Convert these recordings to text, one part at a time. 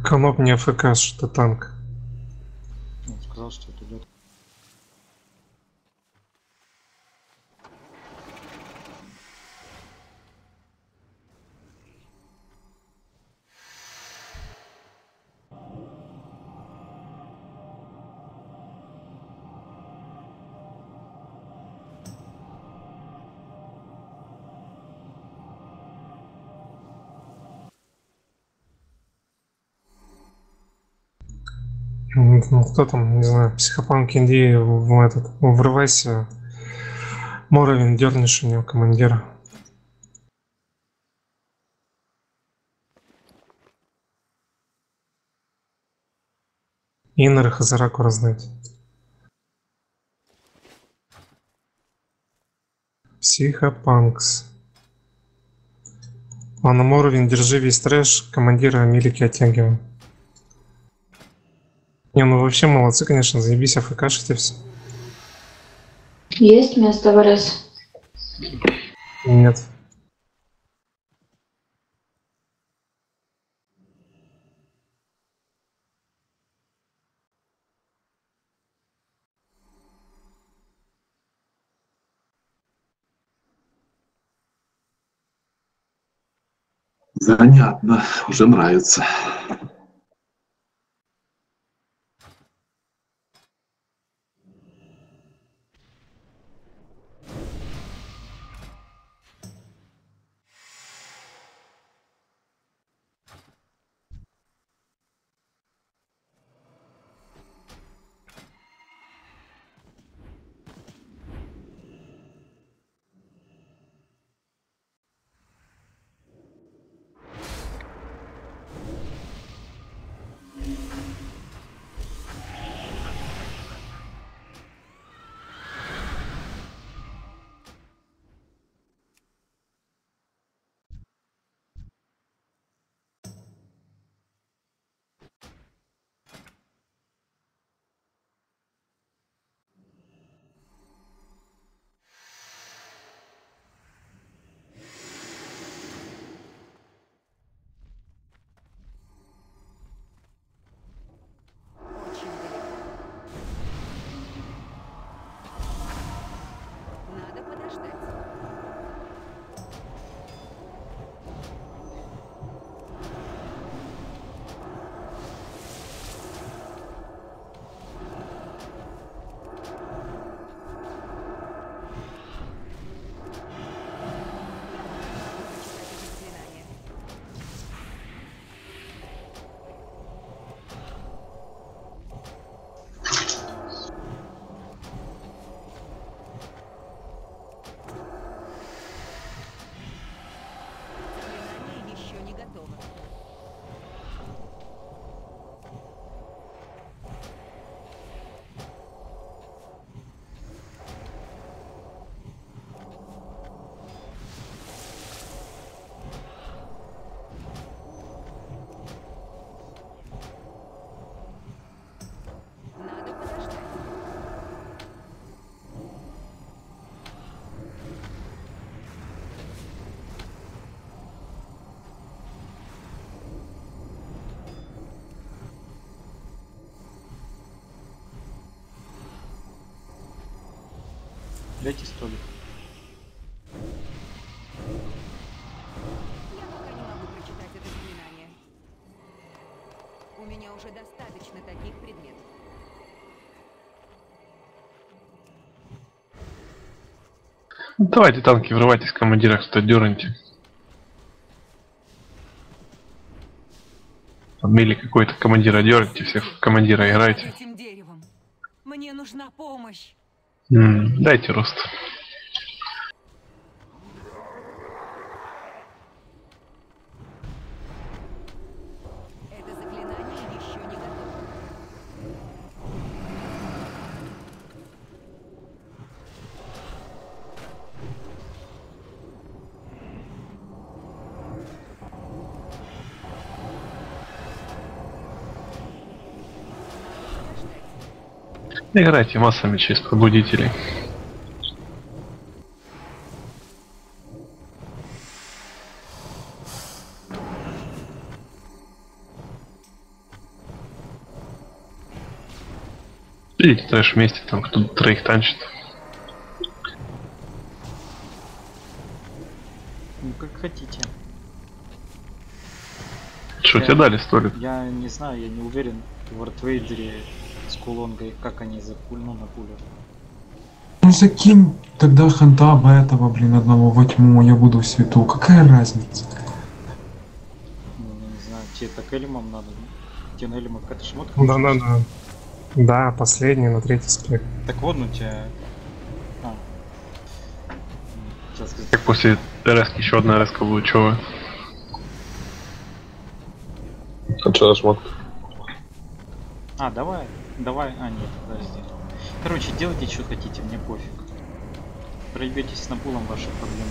Коноп не АФК, что танк. Он сказал, что это идет. Ну, кто там, не знаю, психопанк Индии врывайся. Моровин, дернешь у него командира. Иннер Хазараку раздать. Психопанкс. Ладно, Моровин, держи весь трэш, командира Милики оттягиваем. Не, ну вообще молодцы, конечно, заебись, АФКшите все. Есть место в РС? Нет. Занятно, уже нравится. Надо подождать. Заклинание еще не готово. Надо подождать. Дайте столик. Я пока не могу прочитать это заклинание. У меня уже достаточно таких предметов. Ну, давайте, танки, врывайтесь, командира, что дерните. Отмели какой-то командира, дерните, всех командира играйте. Этим деревом. Мне нужна помощь. Дайте рост. Это заклинание еще не готово. Играйте массами через пробудителей. Идите трэш вместе, там кто-то троих танчит. Ну как хотите. Что, тебе дали столик? Я не знаю, я не уверен в Артвейдере с Кулонгой, как они на пулю. Ну закинь тогда хантаба этого, блин, одного во тьму, я буду в свету. Какая разница? Ну, я не знаю, тебе так элемам надо, да? Тебе на элемах какая-то шмотка? Да. Да, последний, на третий спек. Так вот, ну тебя... А. Сейчас сказать. Как после РС еще одна РС будет, чё вы? А что за шмотка? А, давай. А, нет, подожди. Короче, делайте, что хотите, мне пофиг. Проебетесь с напулом, ваши проблемы.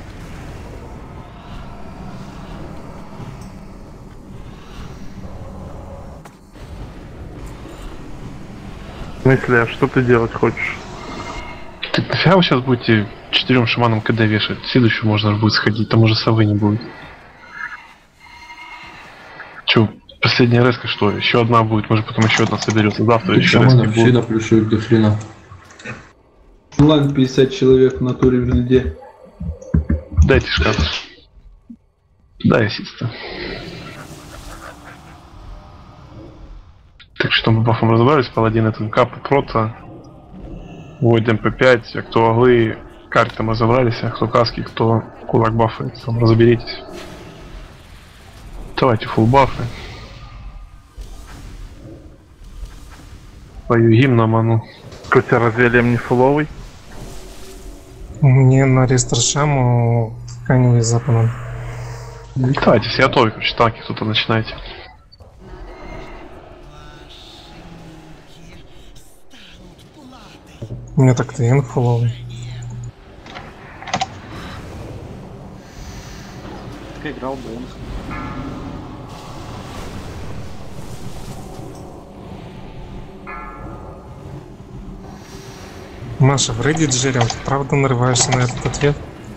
В смысле, а что ты делать хочешь? Ты нафига вы сейчас будете 4 шаманам КД вешать? Следующую можно будет сходить, там уже совы не будет. Че, последняя резка что? Еще одна будет, может потом еще одна соберется. Завтра еще резки Шаманов все будет. наплюшивают до хрена. Онлайн 50 человек в натуре в льде. Дайте шкаф. Дай ассиста. Так что мы бафом разобрались, паладин это капа прота. Войд МП5, а кто оглы, карты там разобрались, а кто каски, кто кулак бафает, там разберитесь. Давайте фулл бафы. Пою гимн на ману. Котя, разве лем не фуловый? Мне на ресторшаму тканевый запанан. Давайте все готовы, короче, танки кто-то начинайте. У меня так-то фуловый. Ты играл Бонг. Маша, в Reddit жирем, ты правда нарываешься на этот ответ?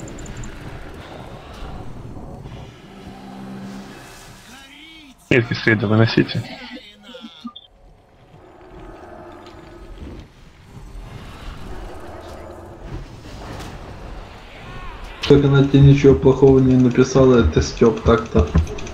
Метки среды выносите. Как она тебе ничего плохого не написала, это Стёп так-то.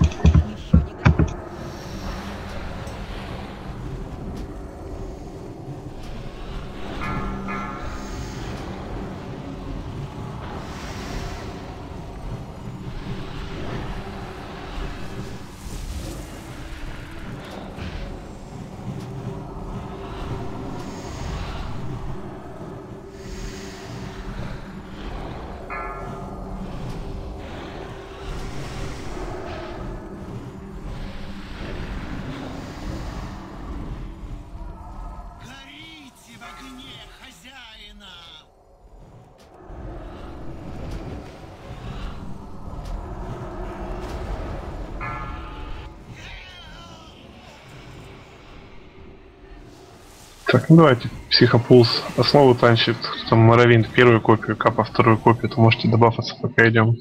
Так, ну давайте, Психопулс основу танчит, кто там Моровинт первую копию, Капа вторую копию, то можете добафаться, пока идем.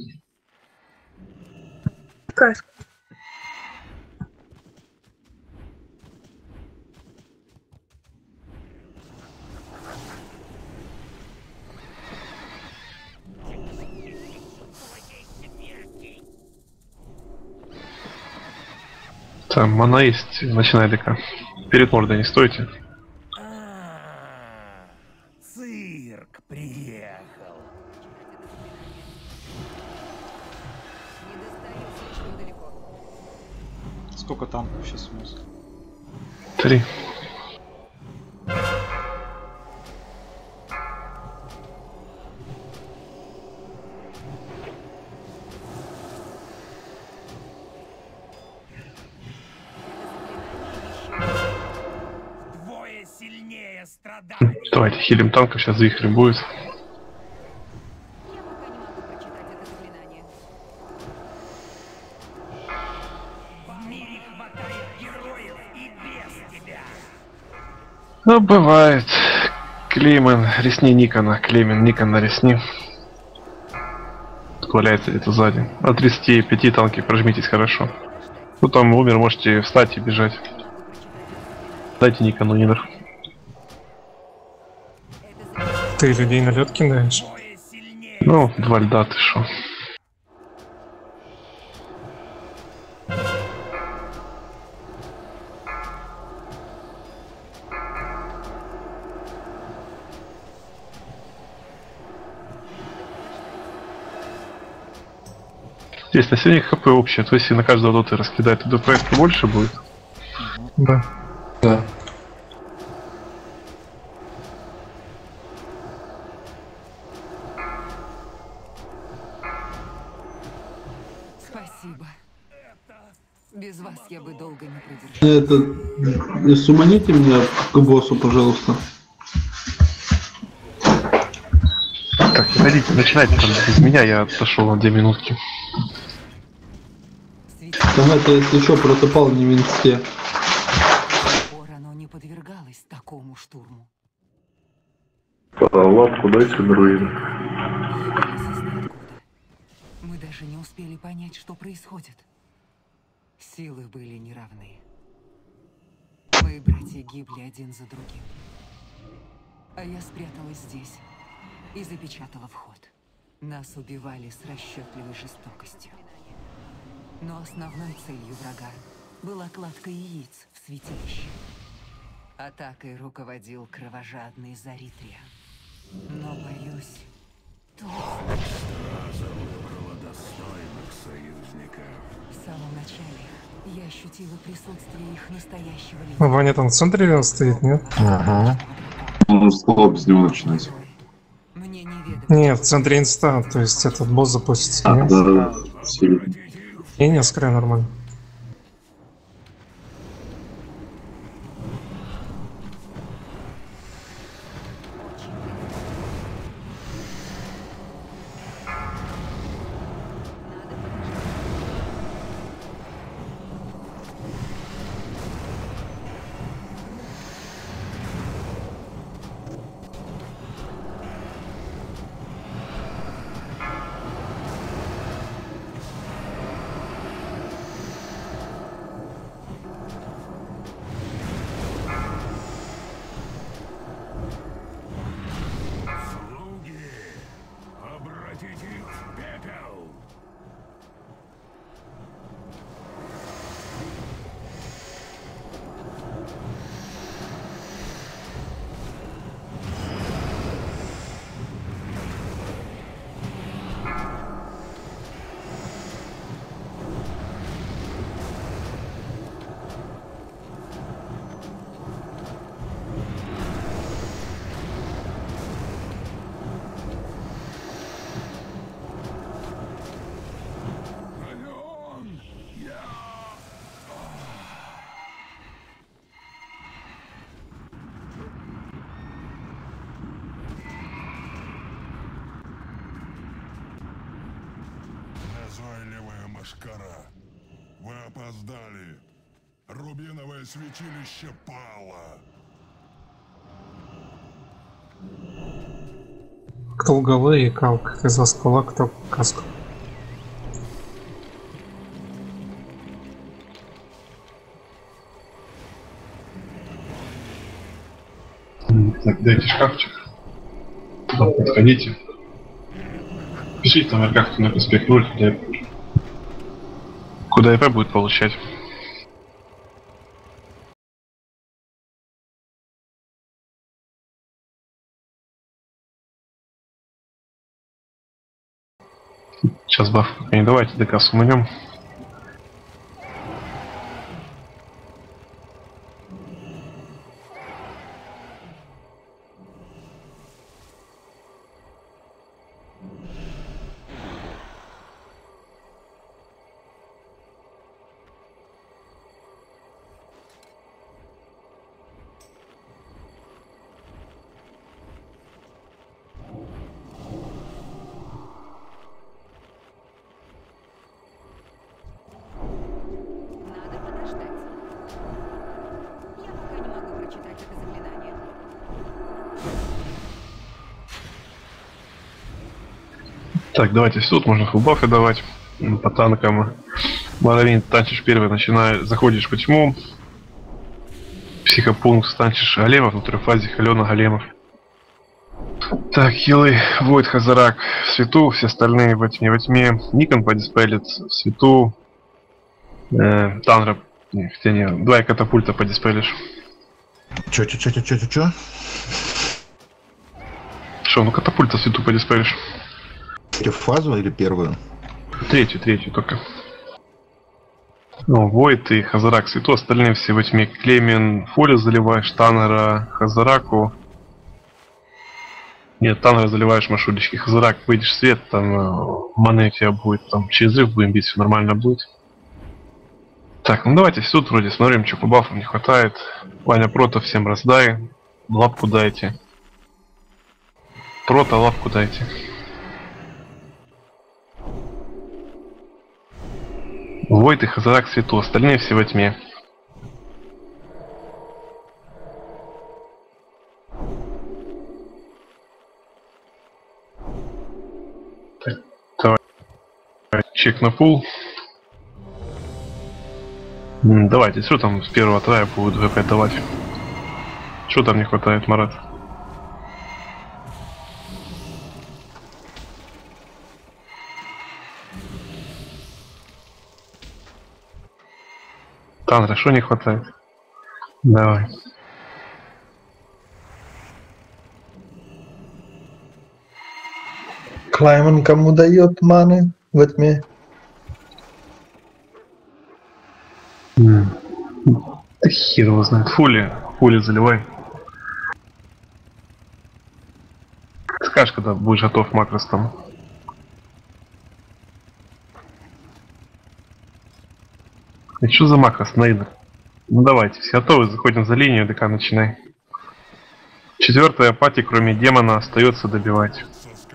Там мана есть, начинай ДК. Перед мордой не стойте. Цирк приехал. Не достаю слишком далеко. Сколько танков сейчас у нас? 3. Двое сильнее страданий. Давайте хилим танков, сейчас заихрим будет. Я пока не могу прочитать это заклинание. В мире хватает героев и без тебя. Ну, бывает. Клеймен, ресни Никона. Клеймен, Никон на ресни. Валяется где-то сзади. От 35 танки прожмитесь хорошо. Ну там умер, можете встать и бежать. Дайте Никону нинер. Ты людей на лед кидаешь? Двое сильнее. Ну, 2 льда, ты шо. Здесь население ХП общее, то есть если на каждого доты раскидать, то ДПС больше будет. Да. Да. Спасибо. Без вас я бы долго не продержалась. Это... Суманите меня к боссу, пожалуйста. Так, идите, начинайте там без меня, я отошел на 2 минутки. Там это, если что, протопал не в инсте. Оно не подвергалось такому штурму. Лапку дайте друиду. Явились из ниоткуда. Мы даже не успели понять, что происходит. Силы были неравны. Мои братья гибли один за другим. А я спряталась здесь и запечатала вход. Нас убивали с расчетливой жестокостью. Но основной целью врага была кладка яиц в святилище. Атакой руководил кровожадный Заритриан. Но, боюсь, тут... В самом начале я ощутила присутствие их настоящего лидера. Ваня там в центре стоит, нет? Ага. Он слабо без него начинать. Мне неведомо. Нет, в центре инста, то есть этот босс запустится. А, Нет? да, сильно. Не, скорее нормально. Слуги, обратите их в пепел. Ален, я... Назойливая машкара. Вы опоздали. Рубиновое святилище пало. Кто луговые и как из оскола, кто каску. Так, дайте шкафчик. Туда подходите. Пишите там РК, кто на проспект 0, куда ИП будет получать. Сейчас баф. Не давайте ДК суманем. Надо подождать. Я пока не могу прочитать это заклинание. Так, давайте тут можно фулбафы давать по танкам. Моровин, танчишь первый, начинаешь, заходишь по тьму. Психопункт, танчишь големов, внутри фазе Алена големов. Так, хилый, Войд, Хазарак в свету, все остальные во тьме. Во тьме Никон подиспелит в свету. Танра, хотя не, 2 катапульта подиспелишь. Чё? Шо, ну катапульта в свету подиспелишь. Третью фазу или первую? Третью только. Ну, Войд и Хазарак в свету, остальные все во тьме. Клемен, Фоли заливаешь, Танра, Хазараку. Нет, Танра заливаешь машулечки. Хазарак, выйдешь в свет, там маны у тебя будет, там через взрыв будем бить, все нормально будет. Так, ну давайте тут вроде смотрим, что по бафам не хватает. Ваня Прота всем раздай. Лапку дайте. Прота, лапку дайте. Войд и Хазарак в свету, остальные все во тьме. Так, давай. Чек на пул. Давайте, что там с первого трая будут ВП давать? Что там не хватает, Марат? Танра, что не хватает? Давай. Клайман кому дает маны в тьме? Да хер его знает. Фули заливай. Скажешь, когда будешь готов макрос там. И что за макрос, Нейдер? Ну давайте, все готовы, заходим за линию, ДК начинай. 4-я апатия, кроме демона, остается добивать.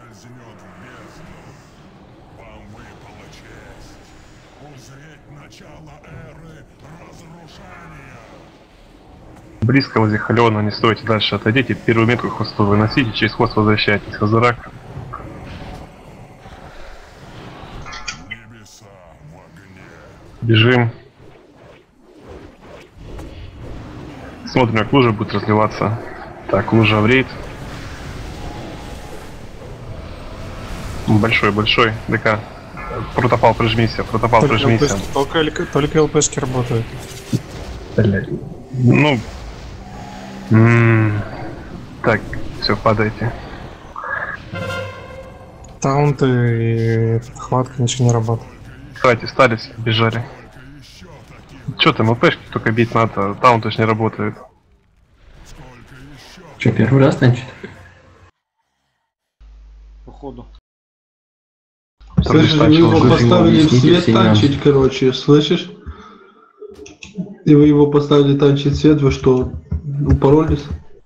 Близко возле Халеона, не стойте дальше, отойдите, первую метку хвосту выносите, через хвост возвращайтесь. Хазарак. Бежим. Смотрим, как лужа будет разливаться. Так, лужа в рейд. Большой, ДК. Протопал, прижмися, прижмися. Только ЛПшки работают. Ну... Так, все, падайте. Таунты и хватка ничего не работает. Давайте, встались, бежали. Че там, ЛПшки только бить надо, таунты ж не работает. Че, первый раз танчит? Походу. Слышишь, вы его поставили в свет танчить, короче, слышишь? И вы его поставили танчить в свет, вы что, упоролись?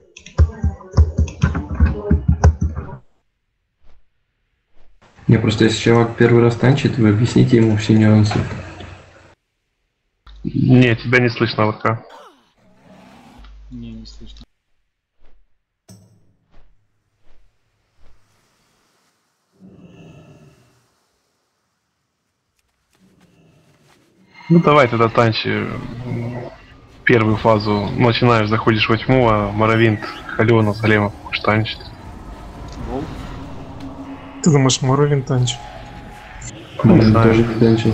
Не, просто если чувак первый раз танчит, вы объясните ему все нюансы. Не, тебя не слышно, ЛК. Не слышно. Ну давай тогда танчи первую фазу. Начинаешь, заходишь во тьму, а Моровинт, Халеона, Залема будешь танчить. Ты думаешь, Моровин танчит? Не знаю. Танчил.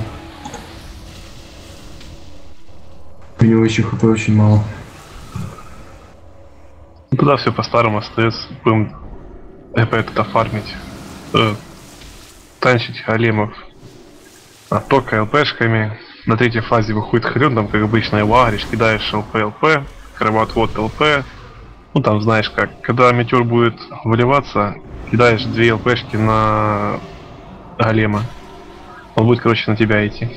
У него еще хп очень мало. Ну, туда все по-старому остается. Будем это фармить. Танчить големов. А только ЛПшками. На третьей фазе выходит Халеон, там как обычно его агришь, кидаешь ЛП, кровоотвод ЛП. Ну там знаешь как, когда метеор будет выливаться, кидаешь 2 ЛПшки на голема. Он будет, короче, на тебя идти.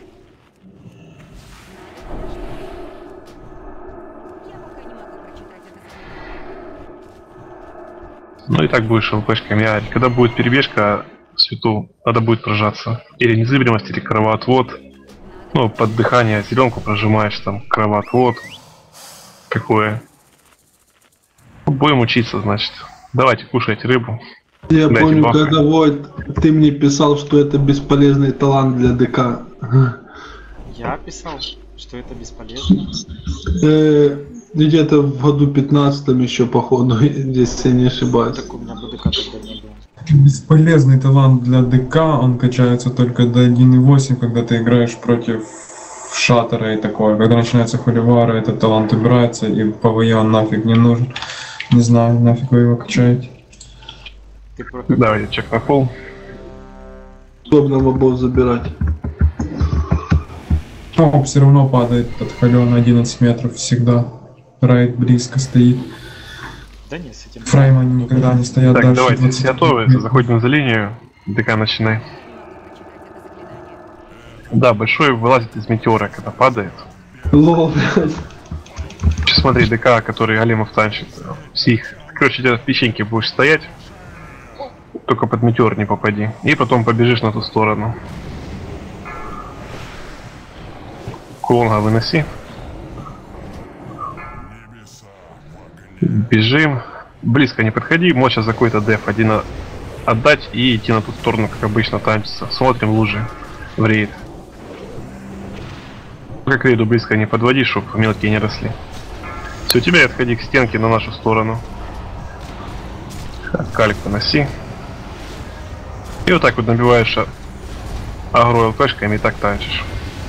Ну и так будешь ЛПшками агрить. Когда будет перебежка в свету, надо будет прожаться. Или незыблемость, или кровоотвод. Ну, под дыхание зеленку прожимаешь, там, кровоотвод. Какое. Будем учиться, значит. Давайте кушайте рыбу. Я помню, когда Войд, ты мне писал, что это бесполезный талант для ДК. Я писал, что это бесполезно. Где-то в году 15-м еще, походу, если я не ошибаюсь. Так у меня БДК тогда не было. Бесполезный талант для ДК, он качается только до 1.8, когда ты играешь против шаттера и такое. Когда начинается холивара, этот талант убирается, и ПВЕ он нафиг не нужен. Не знаю, нафиг вы его качаете. Давай, чек на пол. Удобно мобов забирать. Топ все равно падает от холя на 11 метров всегда. Райд близко стоит. Да нет, с этим... Фреймы они никогда не стоят Так, дальше. давайте, 20 готовы, метров. заходим за линию. ДК начинай. Да, большой вылазит из метеора, когда падает. Лол, блядь. Сейчас смотри, ДК, который Алимов танчит. Псих. Короче, где-то в печеньке будешь стоять. Только под метеор не попади. И потом побежишь на ту сторону. Кулонга выноси. Бежим. Близко не подходи. Можешь сейчас за какой-то деф один отдать и идти на ту сторону, как обычно танчится. Смотрим лужи в рейд. К рейду близко не подводи, чтобы мелкие не росли. Все, у тебя отходи к стенке на нашу сторону. Калик поноси. И вот так вот набиваешь агро ЛПшками и так танчишь.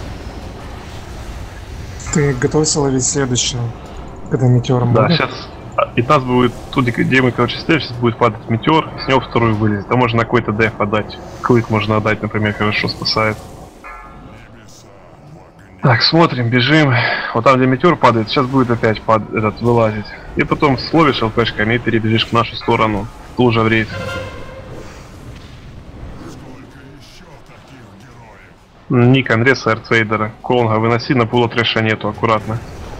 Ты готовься ловить следующего, когда метеором Да, будет? сейчас 15 будет, тут где мы, короче, стоим, сейчас будет падать метеор, с него второй вылезет. Там можно на какой-то деф отдать. Клык можно отдать, например, хорошо спасает. Так, смотрим, бежим. Вот там, где метеор падает, сейчас будет опять вылазить. И потом словишь ЛПшками и перебежишь в нашу сторону. Лужа в рейд. Ник, Андреса, Эртвейдера. Колонга выноси, на пула трэша нету, аккуратно.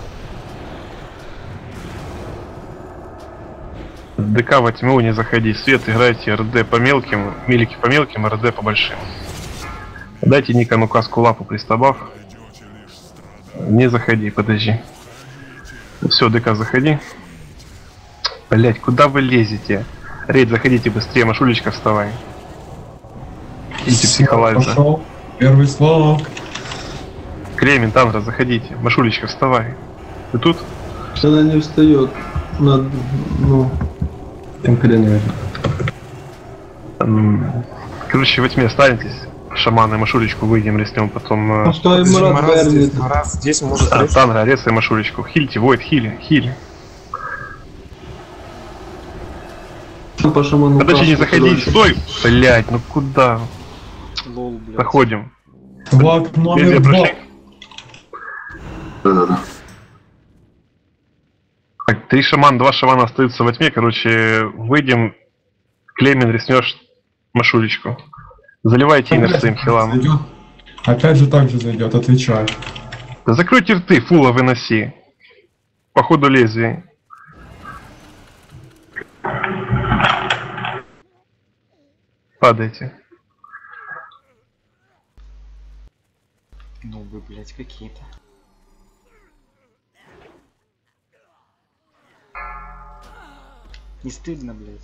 ДК во тьму не заходи. Свет играйте РД по мелким, милики по мелким, РД по большим. Дайте Никону каску лапу пристабав. Не заходи, подожди. Все, ДК заходи. Блять, куда вы лезете? Рейд, заходите быстрее, Машулечка, вставай. Идите психолайза. Пошел. Первый слог. Кремень, Тандра, заходите. Машулечка, вставай. Ты тут? Она не встает. Надо, ну... Там когда, наверное. Короче, во тьме останетесь. Шаманы, Машулечку выйдем, резнем, потом... А что им Марат здесь, вернет? Марат здесь может... Тандра, резай Машулечку. Хильте, Войд, хили. По шаману Подожди, не каску, заходи, короче. стой! Блять, ну куда? Лол, блядь. Заходим. Флаг номер Везде 2. прошли? Да-да-да. Так, 3 шамана, 2 шамана остаются во тьме, короче, выйдем. Клемен, резнешь Машулечку. Заливайте инер своим хилам. Зайдет. Опять же так же зайдет, отвечаю. Да закройте рты, фула выноси. По ходу лезвия. Падайте. Ну вы, блядь, какие-то. Не стыдно, блядь.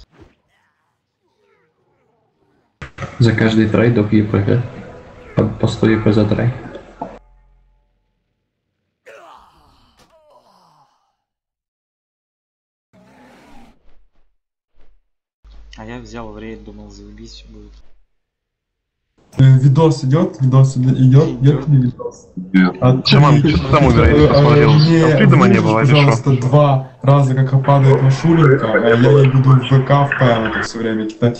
За каждый трай доп ЕПГ. По 100 ЕП за трай. А я взял в рейд, думал, заебись будет. Видос идет, идет ли видос? Шаман, что там умер, я не посмотрел. Там Фридома не было, или пожалуйста, что? 2 раза, как падает Машуленька, а я ей буду в ВК в ПМ это все время кидать.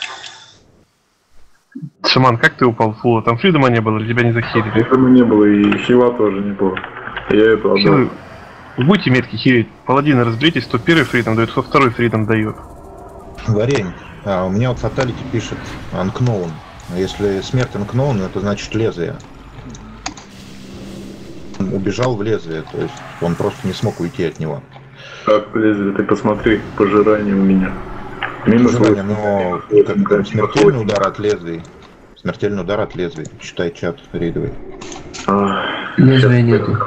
Шаман, как ты упал в фула? Там Фридома не было, или тебя не захилили? Этого не было, и хила тоже не было. Я это отдал. Хилы. Будьте метки хилить. Паладины, разберитесь, кто первый фридом дает, кто второй фридом дает. Варень, у меня вот фаталити пишет Unknown. Если смерть Unknown, это значит лезвие. Он убежал в лезвие, то есть он просто не смог уйти от него. Как лезвие, ты посмотри, пожирание у меня. Минус Пожирание, но как смертельный удар от лезвий. Смертельный удар от лезвий. Читай чат рейдовый. Лезвия нету.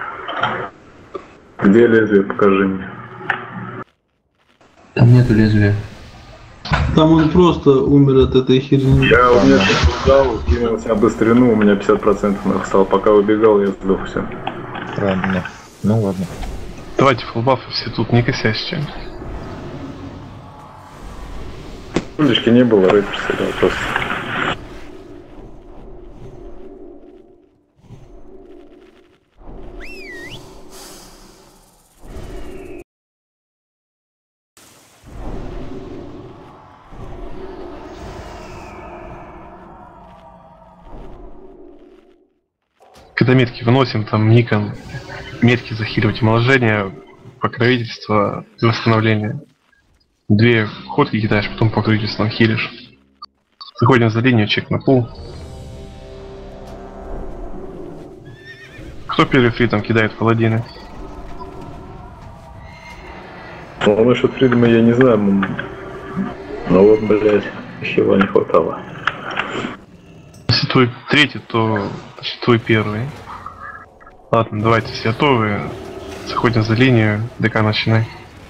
Где лезвие, покажи мне. Там нету лезвия. Там он просто умер от этой херни. Я у меня убегал, кинулся на быстрину, у меня 50% стало. Пока убегал, я сдох все. Правильно. Ну ладно. Давайте фулбафы все тут, не косящие. Удочки не было, рейд стрелял просто. Когда метки выносим, там Никон, метки захиливать, омоложение, покровительство и восстановление. 2 ходки кидаешь, потом покровительством хилишь. Заходим за линию, чек на пул. Кто первый фритом кидает паладины? Ну, насчет фридома я не знаю, но вот, блядь, хила не хватало. Если твой третий, то значит, твой первый. Ладно, давайте все готовы. Заходим за линию, ДК начинай.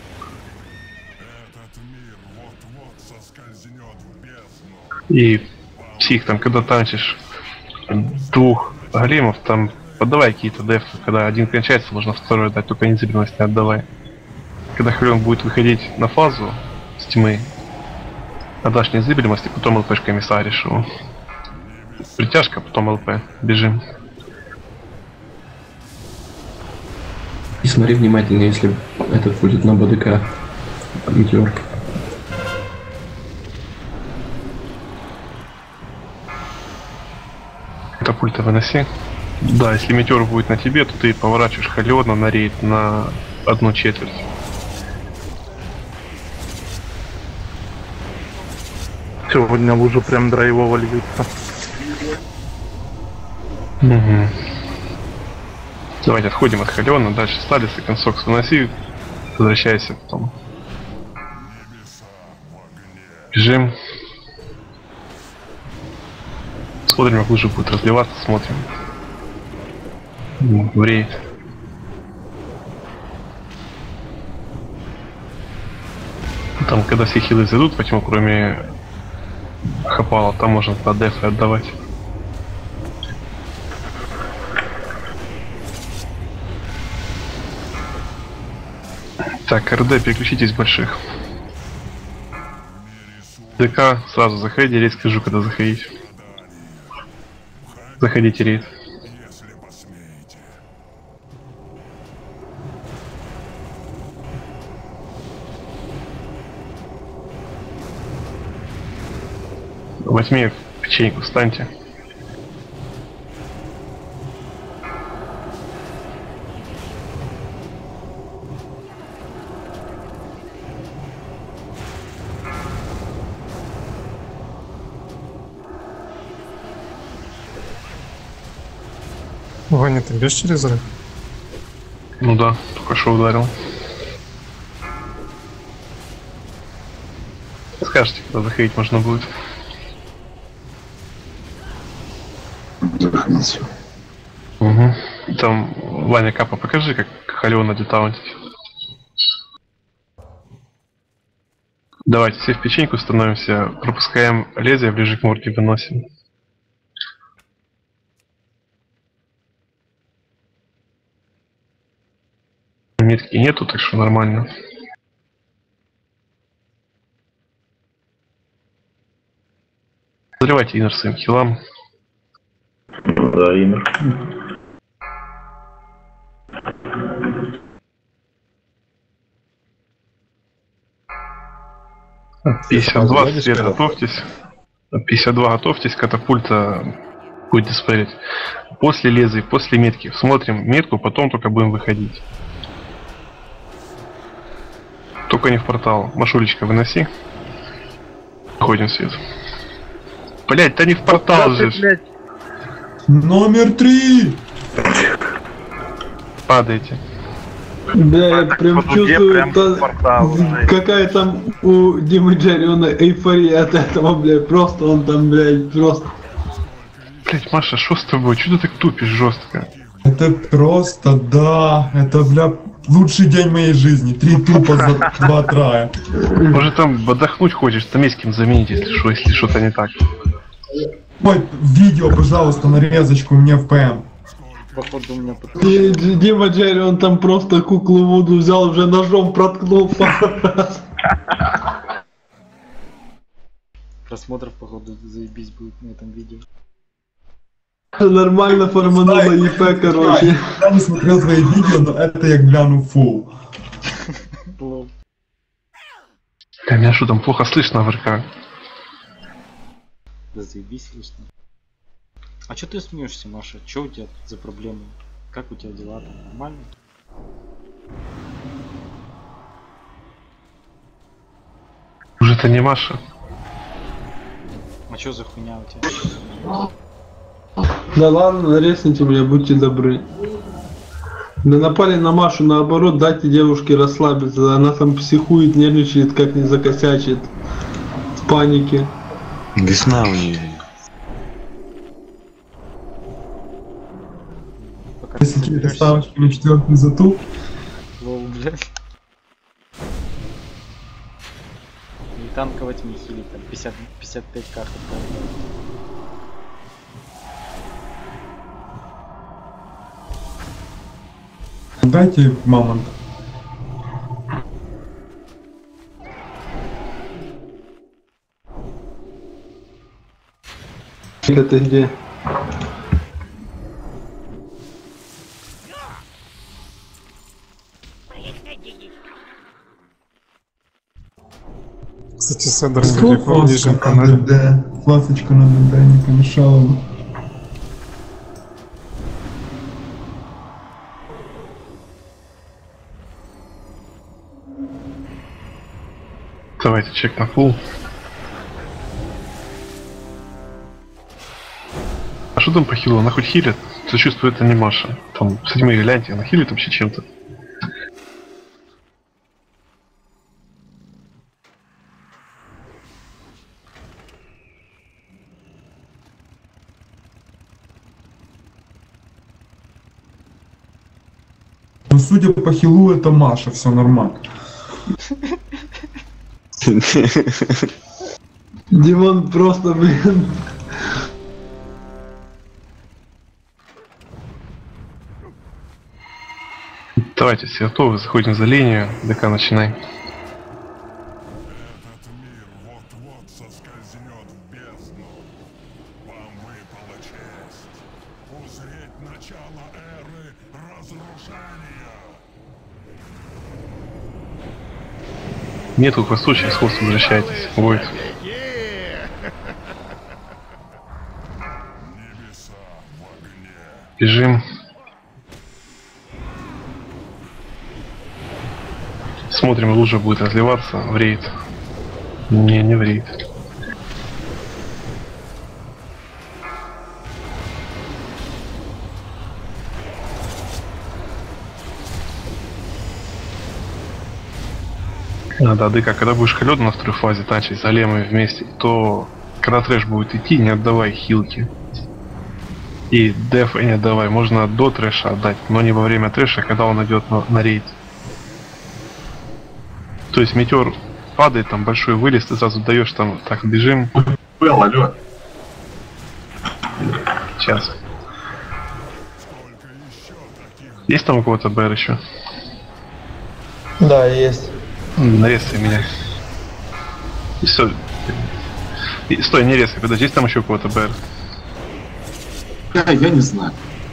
И псих, там, когда танчишь 2 големов, там подавай какие-то дефы. Когда один кончается, можно второй дать, только незабивность не отдавай. Когда Хрен будет выходить на фазу с тьмы, отдашь незабивность, и потом ЛПшками саришь его. Притяжка, потом ЛП. Бежим. И смотри внимательно, если этот будет на БДК. Метеор. Катапульта выноси. Да, если метеор будет на тебе, то ты поворачиваешь Халиона на рейд на 1/4. Сегодня лужа прям драйвово льется. Угу. Давайте отходим от Халиона, дальше Сталис и консокс выноси. Возвращайся потом. Бежим. Смотрим, как лужа будет разливаться, смотрим. В рейд. Там, когда все хилы зайдут, почему кроме Хапала, там можно по дефы отдавать. Так, РД, переключитесь больших. ДК, сразу заходите, рейд скажу, когда заходить. Заходите, рейд. Возьми печеньку, встаньте. Ваня, ты бьешь через рыв? Ну да, только что ударил. Скажите, когда заходить можно будет. Заходите. Угу. Там, Ваня, Капа, покажи, как Халиона детаунтить. Давайте все в печеньку становимся, пропускаем лезвие, ближе к морде выносим. Метки нету, так что нормально. Заливайте иннер своим хилам. Да, иннер. От 52 свет готовьтесь. От 52 готовьтесь, катапульта будет диспарить. После лезвия, после метки. Смотрим метку, потом только будем выходить. Только не в портал. Машулечка, выноси. Ходим в свет. Блять, да не в портал же. Номер 3! Падайте. Бля, я прям чувствую, какая там у Димы Джерриона эйфория от этого, бля, просто он там, блядь, просто... Блять, Маша, что с тобой? Чё ты так тупишь жестко? Это просто, да, это, бля, лучший день моей жизни. 3 трупа за 2 трая. Может там отдохнуть хочешь, там есть кем заменить, если что-то не так. Ой, видео, пожалуйста, нарезочку мне в ПМ. Походу у меня Дима Джерри, он там просто куклу Вуду взял, уже ножом проткнул пару раз. просмотров, походу, заебись будет на этом видео. Нормально формануло ИП, короче. Я не смотрел твои видео, но это я гляну фул. Да меня что там плохо слышно в РК? Да заебись слышно. А чё ты смеешься, Маша? Чё у тебя за проблемы? Как у тебя дела там? Нормально? Уже это не Маша. А чё за хуйня у тебя? Да ладно, нарезните меня, будьте добры. Да напали на Машу, наоборот, дайте девушке расслабиться. Она там психует, нервничает, как не закосячит. В панике. Весна у нее. Если какие-то ставочки на 4-й затуп. Лол, блядь. Не танковать Михили, там 55 карт. Дайте мамонт. Это где? Кстати, Седор недалеко в нижнем канале. Фласочка на ДД не помешала бы. Давайте чек на фул. А что там по хилу? Она хоть хилит? Ты чувствую, это не Маша. Там с этими гляньте, она хилит вообще чем-то. Ну, судя по хилу, это Маша, все нормально. Димон просто, блин. Давайте, все готовы, заходим за линию. ДК, начинай. Нету хвостучих, с хвост возвращайтесь. Будет. Бежим. Смотрим, лужа будет разливаться в рейд. Не в рейд. Да, ДК, когда будешь холёд на второй фазе танчить за лемой вместе, то когда трэш будет идти, не отдавай хилки. И деф не отдавай. Можно до трэша отдать, но не во время трэша, когда он идет на рейд. То есть метеор падает, там большой вылез, ты сразу даешь там, так, бежим. Был, алло. Сейчас. Есть там у кого-то БР еще? Да, есть. Нарезай меня. И все. И, стой, не резай, подожди, есть там еще у кого-то БР? Я не знаю.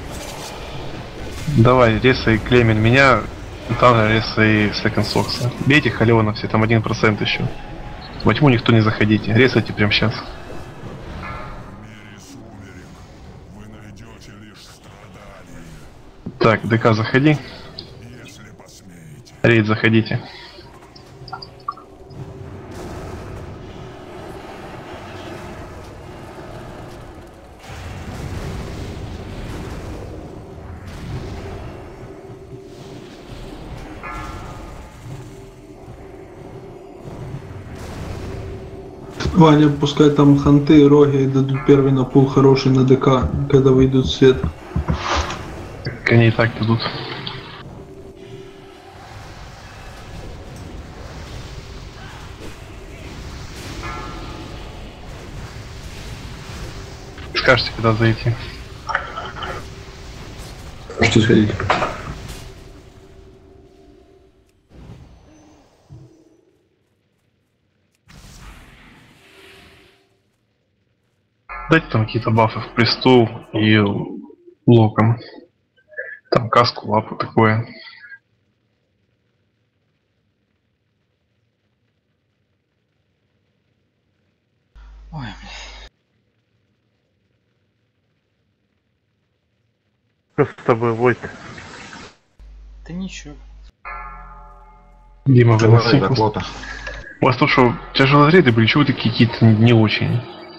Давай, резай Клемень меня, там резай Second Sox. Бейте Халеона все, там 1% еще. Во тьму никто не заходите, резайте прямо сейчас. Так, ДК заходи. Рейд заходите. Ваня, пускай там ханты и роги дадут первый напул хороший на ДК, когда выйдут в свет. Они и так дадут. Скажите, когда зайти. Можете сходить. Дайте там какие-то бафы в престол и локом. Там каску, лапу, такое. Ой, Что с тобой, Войт? да ничего. Дима, Давай, выноси. Даклота. У вас тут что, тяжелозряды были, чего такие какие-то не очень?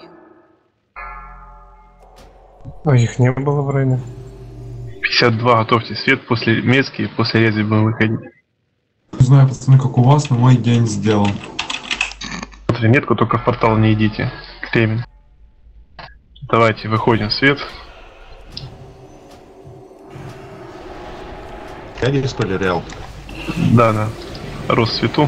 А их не было в рейне. 52, готовьте свет, после метки, после рези будем выходить. Не знаю, пацаны, как у вас, но мой день сделан. Смотри, метку только в портал не идите. Кремень. Давайте, выходим в свет. Я не спойлерял. Да. Рост в свету.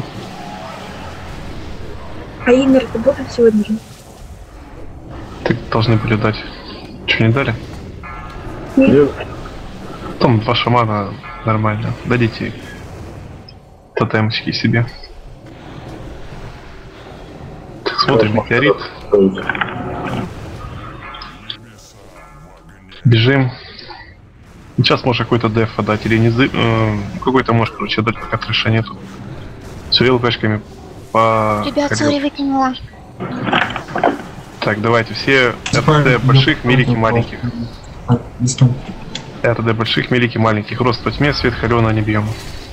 А игры-то будут сегодня же? Так должны были дать. Что, не дали? Нет. Там 2 шамана нормально. Дадите тотемочки себе. Так, смотрим, метеорит. Бежим. Сейчас можешь какой-то деф отдать или не какой-то можешь, короче, отдать, пока трэша нету. С ЛПшками по... Ребят, сори, выкинула. Так, давайте, все РТД больших, милики маленьких. РТД больших, милики маленьких. Рост во тьме, свет Халена не бьем.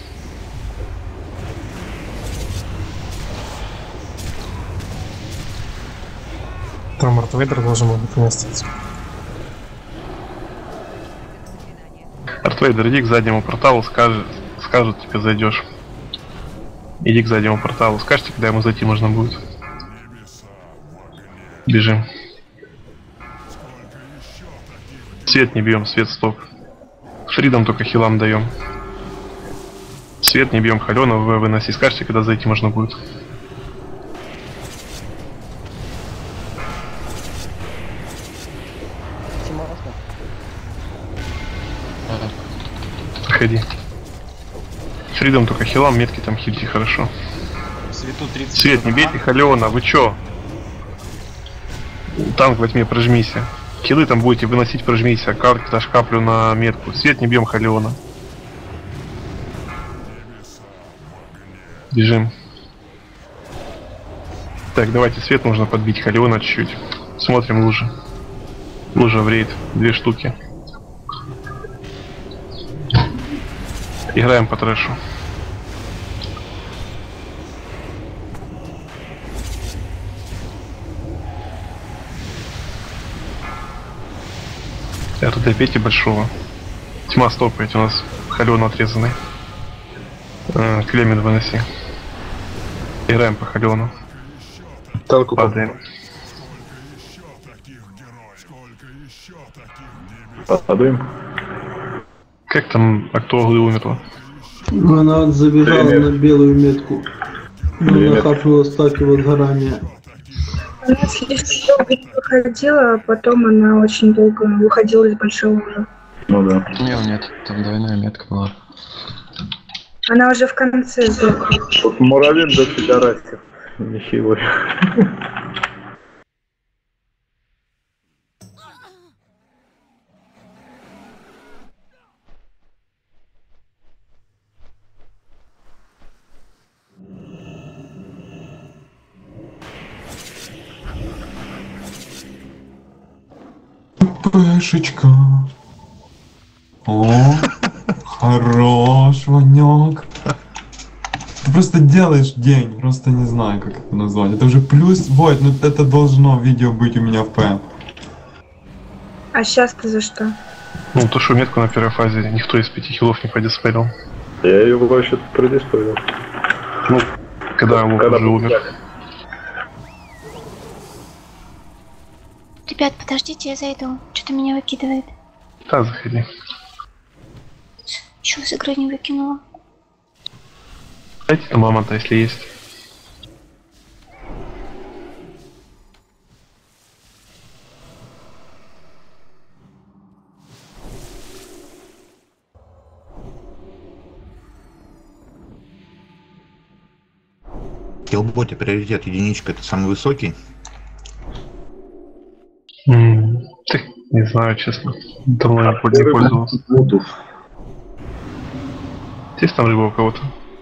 Там Дарт Вейдер должен был поместиться. Дарт Вейдер, иди к заднему порталу, скажут тебе зайдешь. Иди к заднему порталу, скажите, когда ему зайти можно будет. Бежим. Свет не бьем, свет стоп. Фридом только хилам даем. Свет не бьем, Халена, выноси. Скажите, когда зайти можно будет. Проходи. Фридом только хилам, метки там хильте хорошо. Свету 30. Свет, не бейте Халена, вы чё? Танк во тьме, прожмися. Хилы там будете выносить, прожмись, а карты дашь каплю на метку. Свет, не бьем Халена. Бежим. Так, давайте свет нужно подбить Халена чуть-чуть. Смотрим лужи. Лужа в рейд, 2 штуки. Играем по трэшу. РТ 5 большого. Тьма стопает, у нас Хален отрезанный. Клемен выноси. Играем по Халену. Танку падаем. Падаем. Как там актуалы умерла? Она забежала на белую метку. Но нахапнула стаки возгорания. Она слишком долго не выходила, а потом она очень долго выходила из большого уже. Ну да. Нет, там двойная метка была. Она уже в конце сдохла. Муравин до пидорасти. Ничего. Пешечка. О, хорош, Ванек. Ты просто делаешь день, просто не знаю, как это назвать. Это уже плюс, Войт, ну это должно видео быть у меня в ПМ. А сейчас ты за что? Ну, то, что метку на первой фазе никто из 5 хилов не подиспелил. Я его вообще предиспоил. Ну, когда он уже умер. Ребят, подождите, я зайду. Что-то меня выкидывает. Да, заходи. Чего с игры не выкинула? Дайте там мамонта, если есть. хилботе приоритет единичка, это самый высокий. Не знаю, честно. Давно не пользовался. Есть там рыба у кого-то?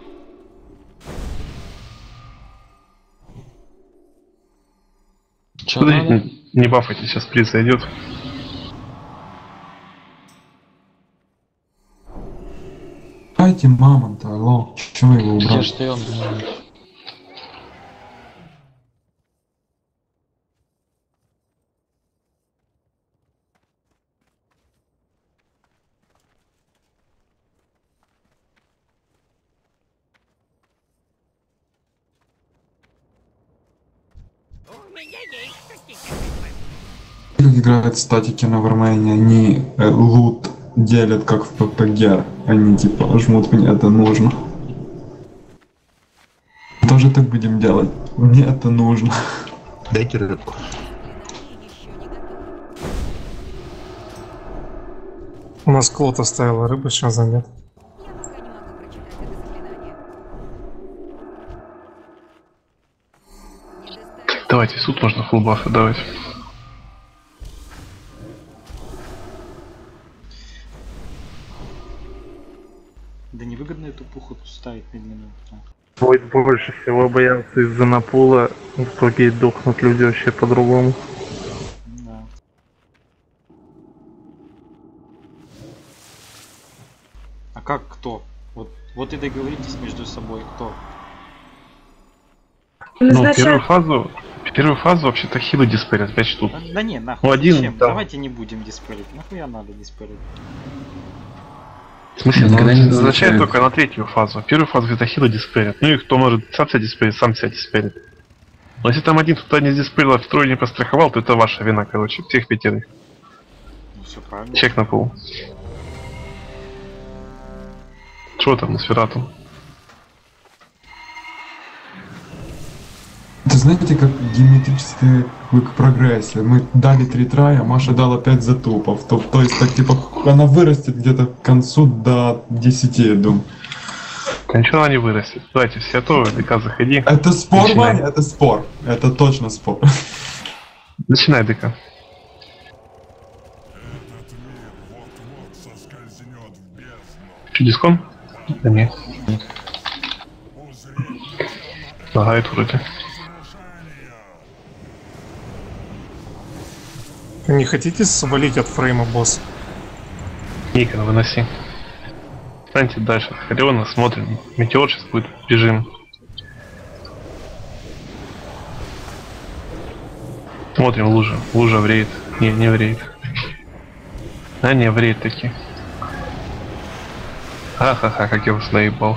Подождите, не бафайте, сейчас приз зайдет. Дайте мамонта, алло, чего его убрал? Где что он? Как играют статики на Вармейне, они лут делят как в ППГ, они типа жмут, мне это нужно. Тоже так будем делать, мне это нужно. Дайте рыбку. У нас Клод оставила рыбу, сейчас занят. Давайте, суд можно фулбафы давать. Да невыгодно эту пуху тут ставить медленно. Войд больше всего боялся из-за напула. В итоге дохнут люди вообще по-другому. Да. А как кто? Вот и договоритесь между собой, кто? Ну, первую фазу вообще-то хилы диспелят, 5 штук. Да не, нахуй, ну, один, зачем? да. Давайте не будем диспелить. Нахуя надо диспелить? В смысле, Никогда не означает назначают. только на третью фазу. Первую фазу где-то хилы диспелят. Ну и кто может сам себя диспелить, сам себя диспелит. Но если там один кто-то не диспелил, а второй не постраховал, то это ваша вина, короче, всех 5. Ну все правильно. Чек на пол. Что там на Сферату? Это знаете, как геометрическая прогрессия. Мы дали 3 трая, Маша дала 5 затупов. То есть, так типа, она вырастет где-то к концу до 10, я думаю. Ничего она не вырастет. Давайте, все готовы, ДК заходи. Это спор, Начинай. Ваня? Это спор. Это точно спор. Начинай, ДК. Че, дискон? Да нет. Лагает вроде. Вы не хотите свалить от фрейма босса? Никон, выноси. Встаньте дальше от Хариона, смотрим. Метеор сейчас будет, бежим. Смотрим лужа. Лужа в рейд. Не в рейд. А не, в рейд таки. Ха-ха-ха, как я вас наебал.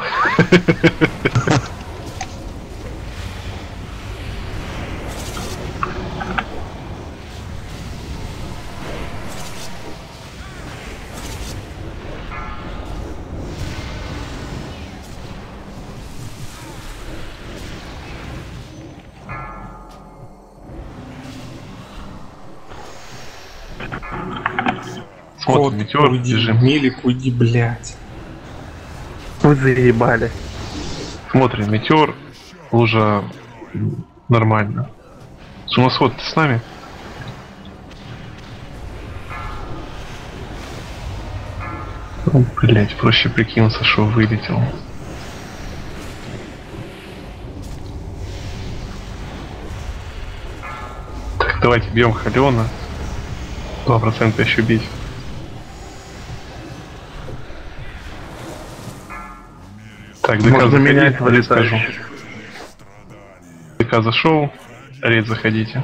Смотрим, метеор, уйди, бежим. Мелик, уйди, блядь. Вы заебали. Смотрим, метеор, лужа нормально. Сумасход, ты с нами? Блять, проще прикинуться, что вылетел. Так, давайте бьем Халиона. 2% еще бить. Так, ДК Можно заходи, менять рейд скажу. вылетающих. ДК зашел, рейд заходите.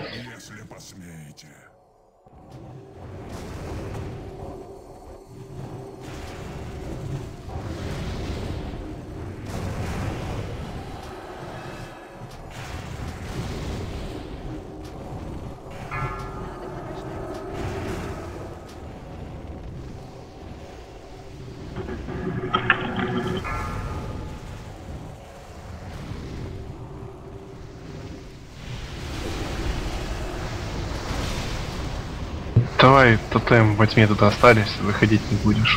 Давай тотем во тьме туда остались, выходить не будешь.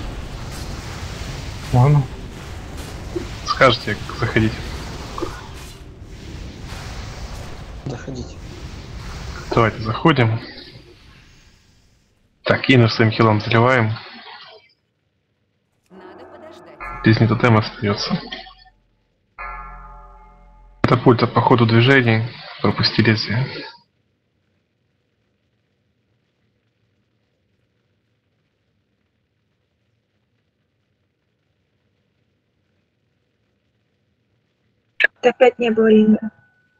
Ладно. Скажете, заходить. заходите. Давайте заходим. Так, иннер своим хилом заливаем. Здесь не тотем остается. Катапульта по ходу движений пропусти лезвие. Опять не было линии.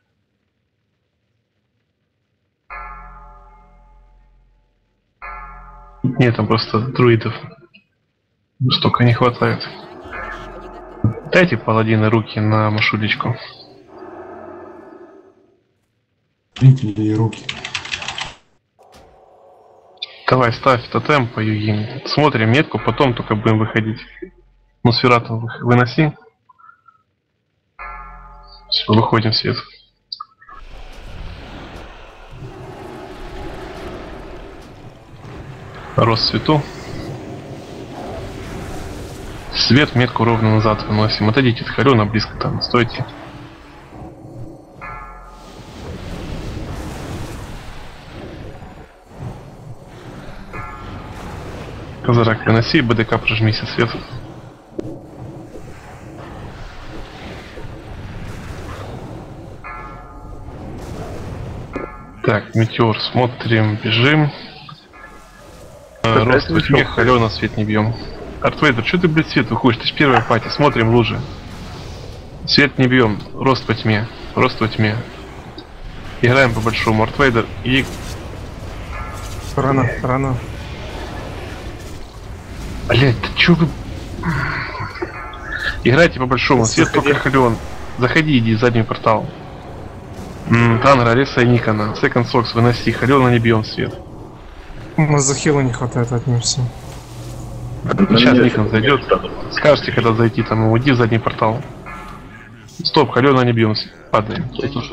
Нет, там просто друидов столько не хватает. Дайте паладины руки на машулечку. Зрители и руки. Давай, ставь тотем по Югине. Смотрим метку, потом только будем выходить. Ну, сферату выноси. Все, выходим в свет. Рост свету. Свет метку ровно назад выносим. Отойдите от Халена, близко там, стойте. Казарак выноси, БДК прожмись от света. Так, метеор, смотрим, бежим. Рост во тьме, Халена, свет не бьем. Артвейдер, что ты, блядь, свет выходишь? Ты ж первая пати, смотрим лужи. Свет не бьем, рост во тьме, рост во тьме. Играем по большому, Артвейдер и... Рано, рано. Блять, ты чё вы... Играйте по большому, свет только Хален. Заходи, иди в задний портал. Танра, Ареса и Никона. Секонд Сокс, выноси, Халена не бьем свет. У нас захила не хватает от них все. Сейчас Никон зайдет. Скажете, когда зайти, там, уйди в задний портал. Стоп, Халена не бьем, падаем.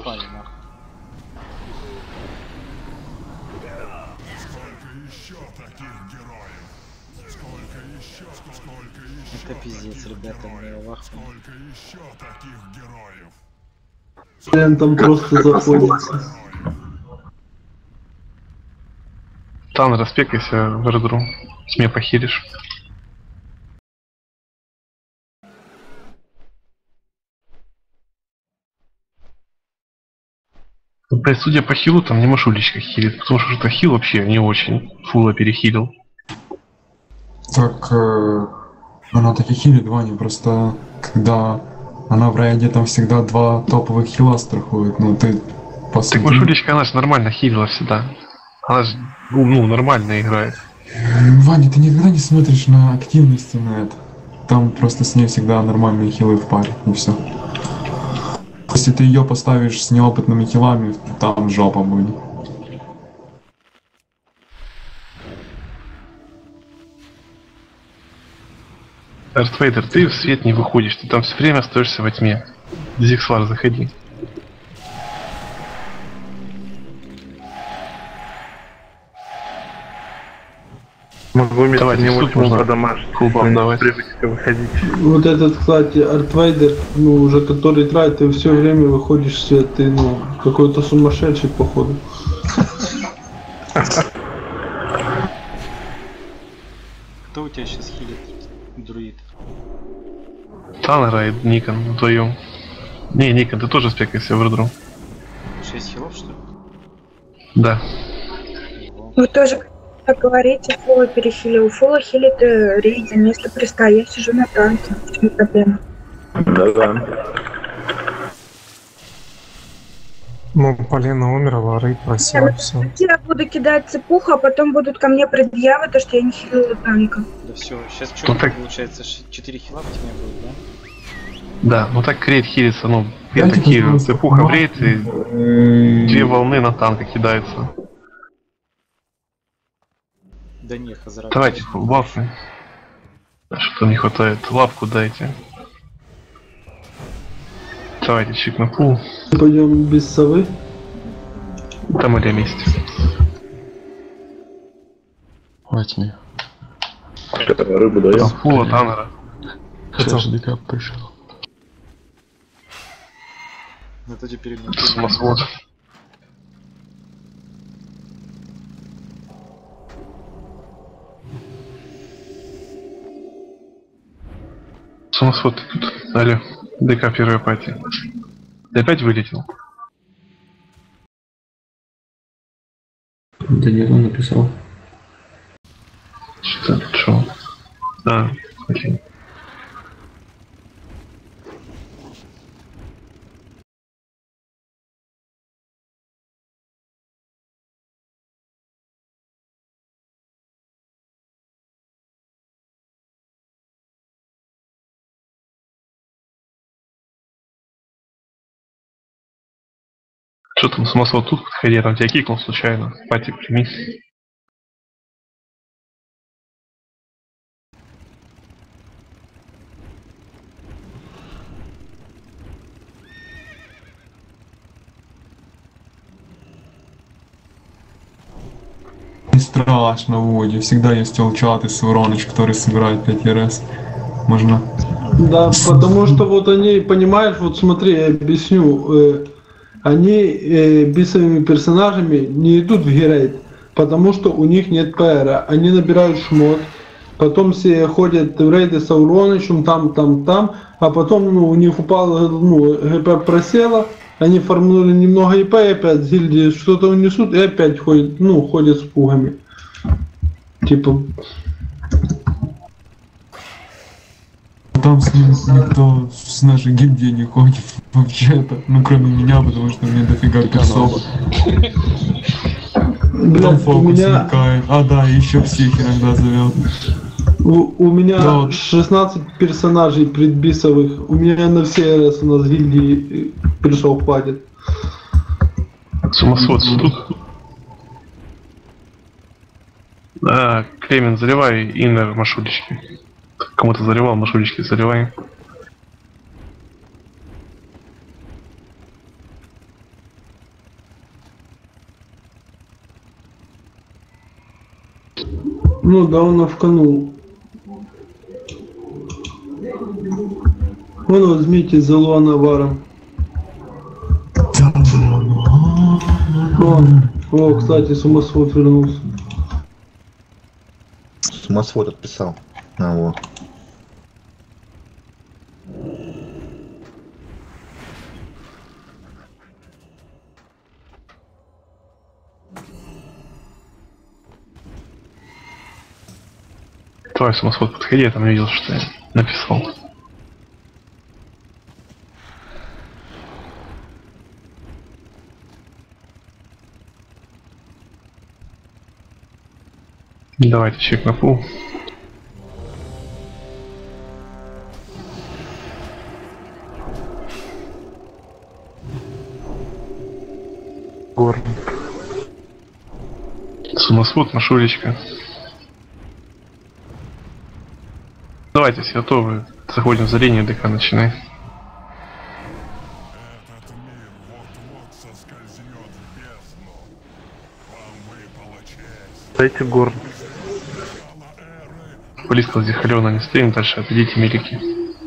Это пиздец, ребята, мне вахту. Он там просто заходится. Тан, распекайся в Эрдру. С меня похилишь. Блять, судя по хилу, там не Машулечка хилит, потому что это хил вообще не очень фула перехилил. Так, она так и хилит Ваня, просто когда она в районе там всегда два топовых хила страхует, ну ты посмотри. Так Машулечка, она же нормально хилила всегда. Она же, ну, нормально играет. Ваня, ты никогда не смотришь на активности на это. Там просто с ней всегда нормальные хилы в паре, и все. Если ты ее поставишь с неопытными хилами, там жопа будет. Артвейдер, ты в свет не выходишь, ты там все время остаешься во тьме. Зикслар, заходи. Могу Давайте, не суп очень можно по-домашнему. клубам давать. Привычка выходить. Вот этот, кстати, Артвейдер, ну, уже который трает, ты все время выходишь в свет, ты, ну, какой-то сумасшедший, походу. Кто у тебя сейчас хилит? Друид. Танра и Никон вдвоем. Не, Никон, ты тоже спекайся в Эрдру. 6 хилов, что ли? Да. Вы тоже, как говорите, Фула перехилил. Фула хилит рейдом, если приста. Я сижу на танке. В чем проблема? Да-да. Ну, Полина умерла, Рейд просила, все. Я буду кидать цепуху, а потом будут ко мне предъявы, то, что я не хилила танка. Да все, сейчас что так... получается? 4 хила в тебе будет, да? Да, ну так рейд хилится, ну, я такие цепуха в рейд и 2 волны на танка кидаются. Да не, Хазарак. Давайте, лапы. Что не хватает, лапку дайте. Давайте, чик на пул. Пойдем без совы. Там или вместе. Возьми. Рыбу даем. Пула Таннера. Сейчас ДК пришел. Это теперь Самосвод. Самосвод тут. Алло. ДК первой пати. Ты опять вылетел? Да нет, он написал. Что? А, окей. Что там, самосвод тут подходи, я там тебя кикнул случайно. Пати, прими. Не страшно, Води. Всегда есть олчат и Сауроныч, который собирает 5 РС. Можно... Да, потому что вот они, понимаешь, вот смотри, я объясню. Они бисовыми персонажами не идут в герейд, потому что у них нет ПРа. Они набирают шмот, потом все ходят в рейды с Ауронычем, там, а потом у них упало, ГП просело, они формнули немного ИП, и опять с гильдии что-то унесут, и опять ходят, ходят с пугами. Типа... Там с ним никто с нашей гильдии не ходит вообще-то, кроме меня, потому что мне дофига персов. Там фокус мелькает. А да, еще всех иногда зовет. У меня 16 персонажей предбисовых, у меня на все раз у нас гильдии персов хватит. Самосвод тут. Да, Клемен, заливай иннер машулечки. Кому-то заливал, машулечки заливай. Да, он навканул. Вон возьмите Зело наваром. О, кстати, самосвод вернулся. Самосвод отписал. Вот. Давай, самосвод, подходи, я там видел, что я написал. Давайте чек на пул. Горн. Самосвод, машулечка. Давайте, все готовы. Заходим за линию, ДК начинай. Дайте горн. Близко здесь Халена не стоим, дальше отойдите милики.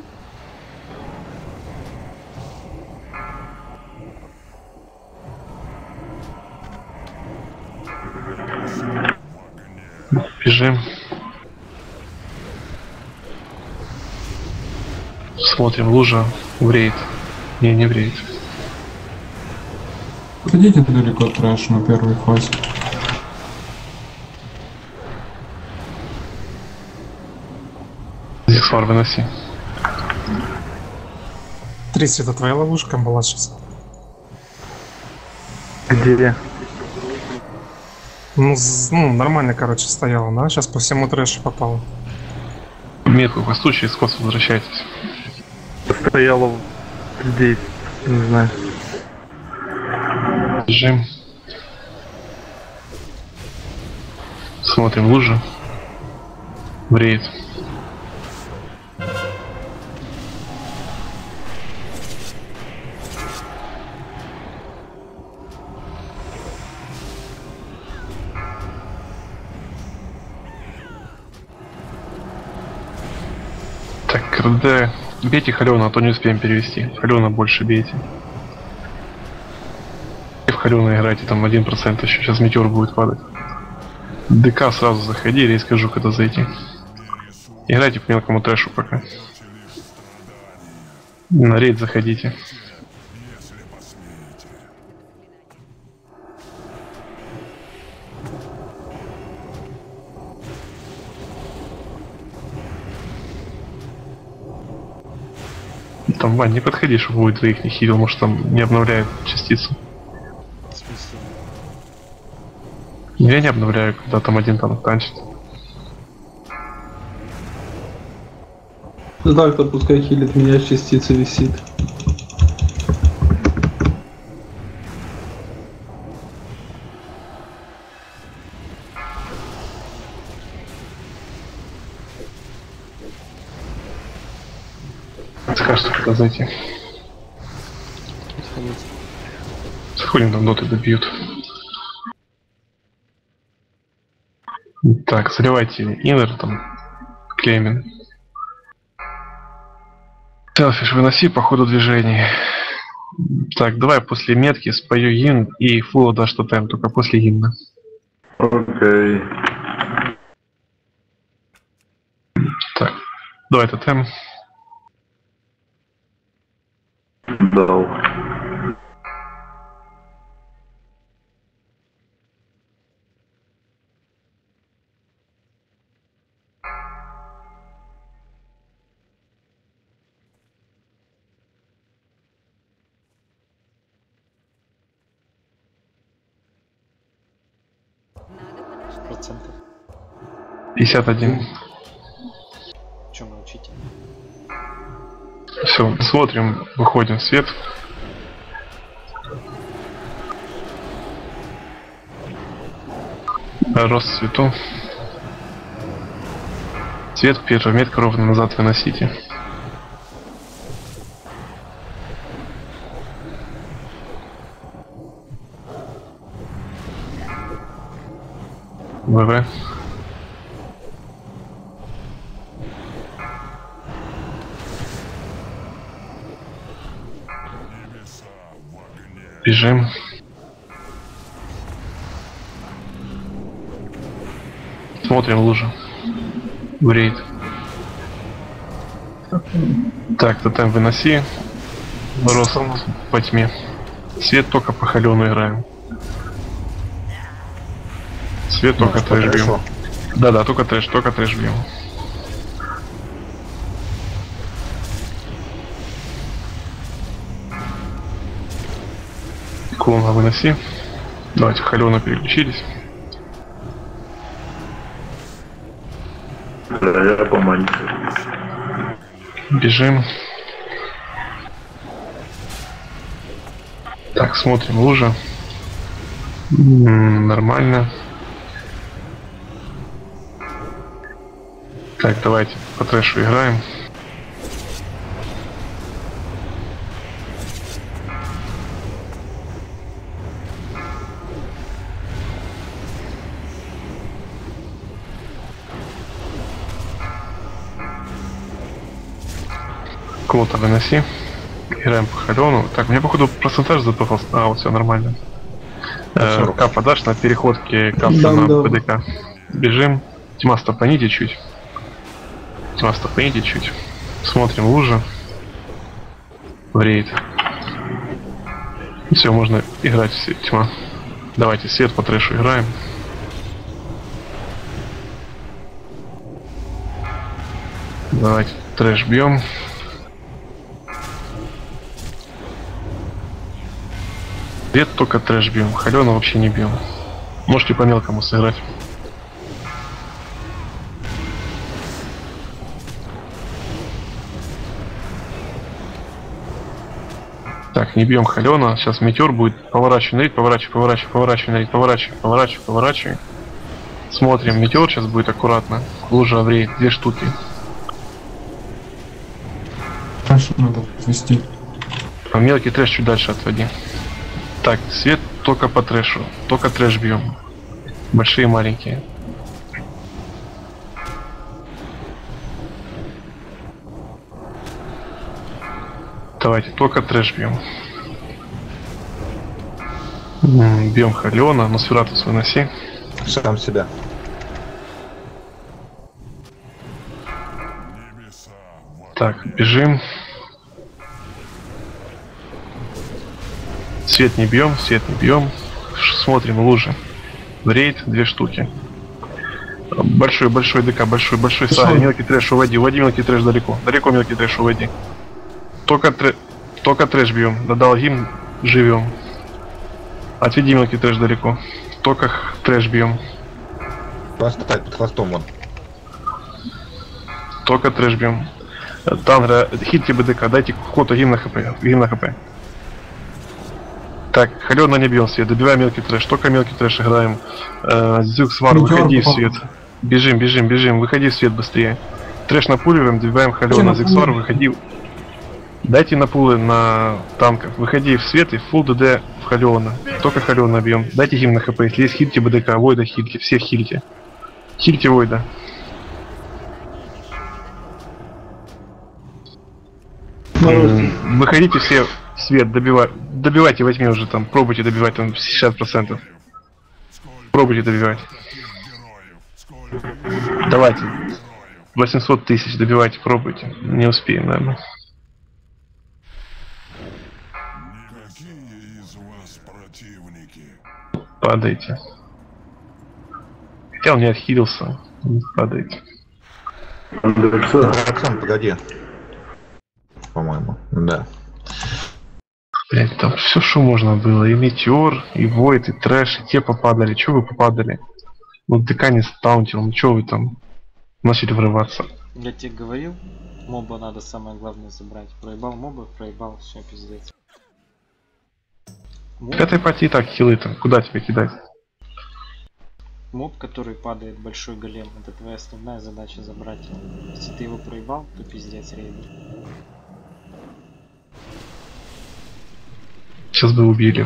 Бежим. Смотрим, лужа вреет. Не вреет. Подойдите далеко трэш на первой фазе. Зиксвар, выноси. 30 это твоя ловушка была сейчас. Где? Нормально, короче, стояла, да? Сейчас по всему трэшу попало. Метку по случаю, из коса возвращайтесь. Стояла здесь, не знаю. Бежим. Смотрим, лужа. Вреет. Так, РД. Бейте Халена, а то не успеем перевести. Халена больше бейте. И в Халена играйте, там 1% еще. Сейчас метеор будет падать. ДК сразу заходи, я скажу, когда зайти. Играйте по мелкому трэшу пока. На рейд заходите. Там, Вань, не подходи, чтобы будет двоих не хилил, может там не обновляет частицу. В смысле? Я не обновляю, когда там один танк танчит. Ну так-то пускай хилит, меня частица висит. Скажешь, куда зайти. Сходим, там доты добьют. Так, заливайте иннер, там, Клеймен. Селфиш выноси по ходу движения. Так, давай после метки спою гимн и фулл дашь тотем, только после гимна. Окей. Так, давай тотем. Дал. Процентов. 51. Чем вы учите? Все, смотрим, выходим в свет. Рост цвету. Цвет первая метка ровно назад выносите. ВВ. Бежим. Смотрим лужу. В рейд. Так, тотем выноси. Рост по тьме. Свет только по холену играем. Свет только трэш бьем. Да, только трэш бьем. Клона выноси. Давайте холену переключились. Да, я поманю. Бежим. Так, смотрим лужа. Нормально. Так, давайте по трэшу играем. Кого-то выноси. Играем по холену. Так, мне походу процентаж запахался. А, вот все нормально. Капа дашь на переходке капса на ПДК. Бежим. Тьма, стопаните чуть. Тьма, стопаните чуть. Смотрим лужа. В рейд. Все, можно играть все. Тьма. Давайте свет по трэшу играем. Давайте трэш бьем. Свет только трэш бьем. Холену вообще не бьем. Можете по мелкому сыграть. Так, не бьем холена. Сейчас метеор будет. Поворачивай на рейд, поворачивай на рейд, поворачивай. Смотрим, метеор сейчас будет аккуратно. Лужа в рейд, 2 штуки. Трэш надо отвести. А мелкий трэш чуть дальше отводи. Так, свет только по трэшу. Только трэш бьем. Большие и маленькие. Давайте, только трэш бьем. Бьем холена, Носфератус выноси. Сам себя. Так, бежим. Свет не бьем, свет не бьем. Смотрим лужи. В рейд 2 штуки. Большой ДК, большой сага. Мелкий трэш уводи, мелкий трэш далеко. Далеко мелкий трэш уводи. Только трэш бьем. Додал гимн, живем. Отведи мелкий трэш далеко. Только трэш бьем. Поставь под хвостом вон. Только трэш бьем. Тангра, хитьте БДК, дайте коту гимн на хп. Так, халёно не бьем свет, добиваем мелкий трэш, только мелкий трэш играем. Зюк, свар, выходи в свет. Бежим, выходи в свет быстрее. Трэш напуливаем, добиваем халёно, Зюк, свар, выходи. Дайте напулы на танков, выходи в свет и фулл ДД в халёно. Только халёно бьем. Дайте гимн на хп, если есть хильте БДК, Войда хильте, всех хильте. Хильте Войда. Выходите все в свет, добивайте, возьми уже там, пробуйте добивать там 60%. Пробуйте добивать. Давайте. 800 тысяч добивайте, пробуйте. Не успеем, наверное. Падайте. Хотя он не отхилился. Падайте. Оксан, погоди. По-моему, да. Блять, там все, что можно было. И метеор, и войд, и трэш, и те попадали. Че вы попадали? Ну ДК не стаунтил, ну че вы там начали врываться? Я тебе говорил, моба надо самое главное забрать. Проебал моба, проебал, все, пиздец. Пятой пати и так хилы там, куда тебе кидать? Моб, который падает, большой голем, это твоя основная задача забрать. Если ты его проебал, то пиздец рейдер. Сейчас бы убили.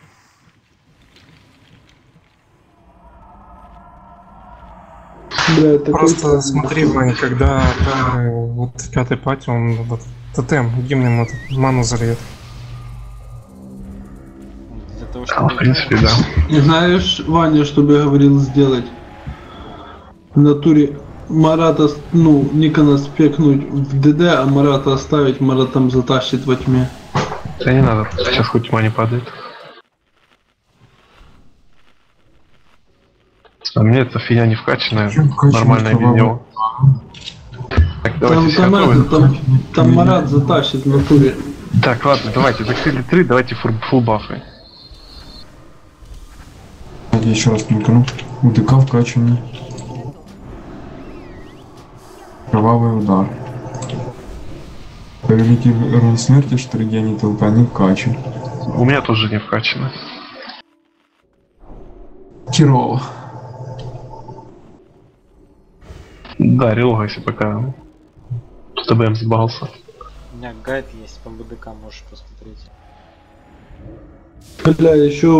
Бля, Просто смотри, Вань, когда вот в 5-й пати он вот тотем гимном этот ману зальет. Для того, чтобы... В принципе, да. Знаешь, Ваня, что бы я говорил сделать? В натуре Марата, ну, Никона спекнуть в ДД, а Марата оставить, Марат там затащит во тьме. Да не надо, сейчас хоть тьма не падает. А мне эта фигня не вкачанная, нормальное видео. Так, давайте все готовы. Там Марат затащит в натуре. Так, ладно, давайте, закрыли 3, давайте фулл бафы. Я еще раз микну. УДК вкачанный. Кровавый удар. Повелитель рун смерти, что регионе толпа не вкачан. У меня тоже не вкачано. Херово. Да, релогайся пока. С ТБМ сбался. У меня гайд есть по БДК, можешь посмотреть. Бля, еще